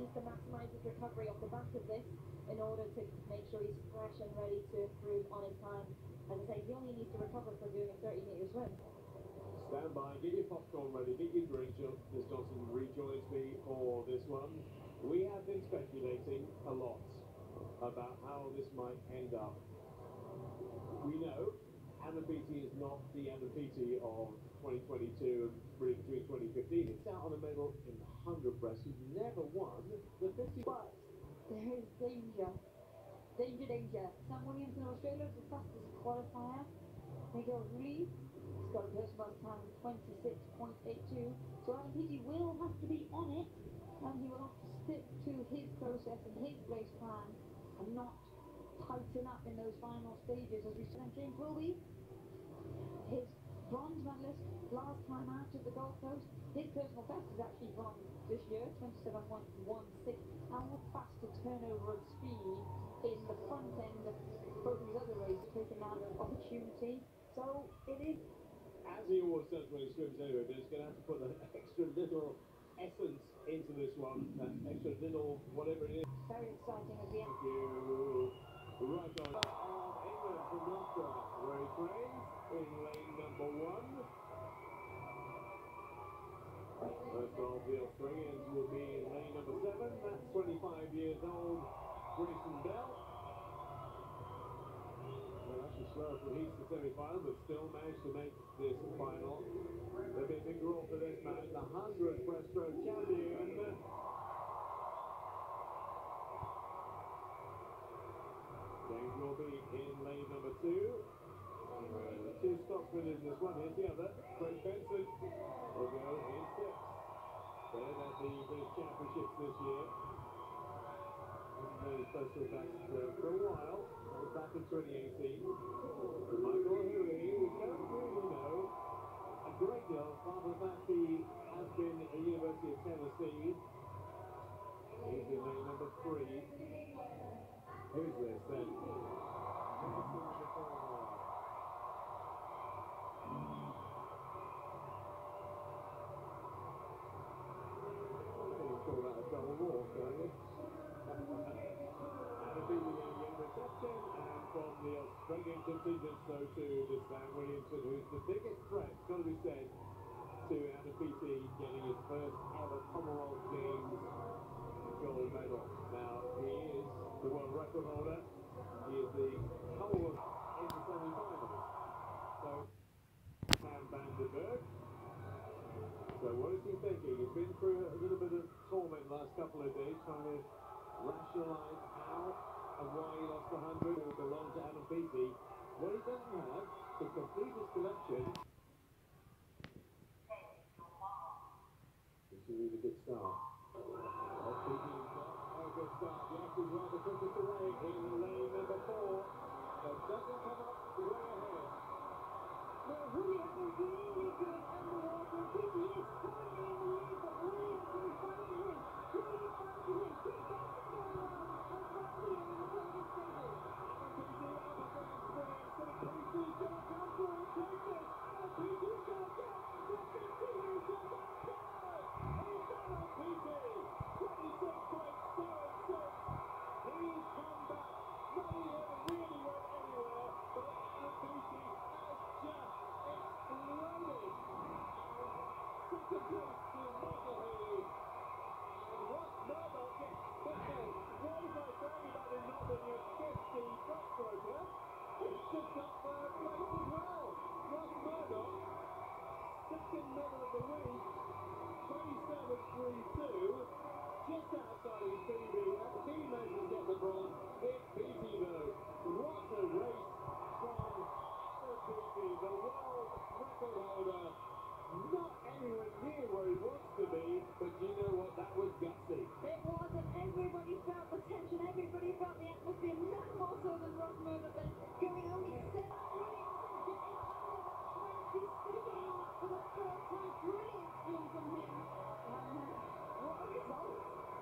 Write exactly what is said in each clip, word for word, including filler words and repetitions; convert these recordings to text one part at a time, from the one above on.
needs to maximise his recovery off the back of this in order to make sure he's fresh and ready to improve on his time. As I say, he only needs to recover from doing a thirty metre swim. Stand by, get your popcorn ready, get your drink. Miz Johnson rejoins me for this one. We have been speculating a lot about how this might end up. We know Anapiti is not the Anapiti of twenty twenty-two and really between twenty fifteen. It's out on a medal in the one hundred breast. He's never won the fifty. But there is danger. Danger, danger. Sam Williams in Australia is the fastest qualifier. Miguel Ruiz, he's got a personal best time of twenty-six point eight two. So Anapiti will have to be on it, and he will have to stick to his process and his race plan and not tighten up in those final stages. As we said, James Wilby, his bronze medalist last time out at the Gold Coast, his personal best is actually bronze this year, twenty-seven point one six. How faster turnover of speed in the front end of both his other races, taking that opportunity. So it is, as he always does when he swims anyway, but he's going to have to put an extra little essence into this one, that extra little whatever it is. very exciting as the Thank you. Right on. Of England from Nostra, where he trains in lane number one. First of the Australians will be in lane number seven. That's twenty-five years old, Grayson Bell. Well, actually slower from heats to semi-final, but still managed to make this final. There'll be a big role for this man, the one hundred breaststroke champion. James will be in lane number two. Uh, two stock winners in this one. Here's the other. Craig Benson will go in sixth. They're at the British Championships this year. Hasn't made his first trip back uh, for a while. That was back in twenty eighteen. And Michael Huey, we don't really know a great deal, apart from the fact he has been at the University of Tennessee. He's in lane number three. Who's this then? Call that a double walk, don't you? Anapiti in reception, and from the Australian contingent, so to the Sam Williamson, who's the biggest threat, it's got to be said, to Anapiti getting his first ever Commonwealth Games gold medal. Now, he is the world record holder. He is the Commonwealth in the semi-finals. So, Sam Vandenberg. So what is he thinking? He's been through a little bit of torment last couple of days, trying to rationalise how and why he lost the one hundred. It will belong to Anapiti. What he doesn't have to complete his collection. This should be a good start. Anapiti got a good start. Yes, he's rather quickest away in lane number four. So doesn't come up way ahead. well, Williams is really good underwater. Anapiti is currently in the lead, but Williams will find him. Really find him. Keep that for a while. And finally in the second stages. Anapiti on the grand sprint. Anapiti's going to come through and take this. Anapiti's going to get the fifty meters of that power. It's Anapiti. twenty-six point seven six. He's come back. Money never really went anywhere, but Anapiti has just exploded. Second place to Michael Haley. And Ross Murdoch gets second. What was I saying about him not being a fifty breaststroker? He's just got third place as well. Ross Murdoch, second medal of the week, twenty-seven three two, just outside his P B. He managed to get the bronze. It's P T though. What a race from Anapiti, the world record holder. Not anywhere near where he wants to be, but you know what? That was gutsy. It was, and everybody felt the tension, everybody felt the atmosphere, none more so than Ross Murdoch, but going only seven Williamson getting under that twenty, sticking on that for the first time. Brilliant swim from him. And uh, what a result.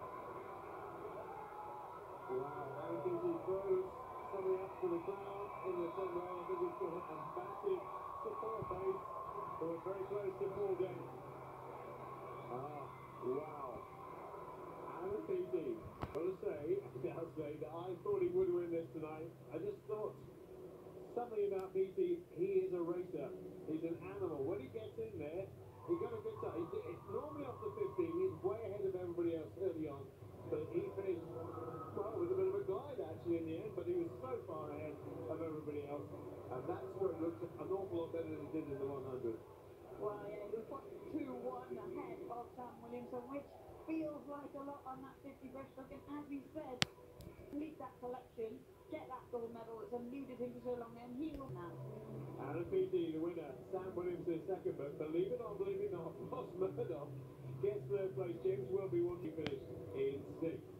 Wow, Anapiti throws something up to the crowd in the front row. I think he's got a massive support base who are very close to Paul Dent. Ah, wow. P D. Well, to say, I'll say that I thought he would win this tonight. I just thought something about P T. He is a racer. He's an animal. When he gets in there, he got a good time. He's, it's normally off the fifteen. He's way ahead of everybody else early on. But he finished, well, with a bit of a glide actually in the end. But he was so far ahead of everybody else. And that stroke looked an awful lot better than it did in the one hundred. Well, yeah, he was two one ahead of Sam Williamson, which feels like a lot on that fifty breaststroke. And as he said, lead that collection, get that gold medal. It's eluded him for so long, and he will now. Alan P D, the winner. Sam Williamson second, but believe it or believe it not, Ross Murdoch gets third place. James Wilby won. He finished in sixth.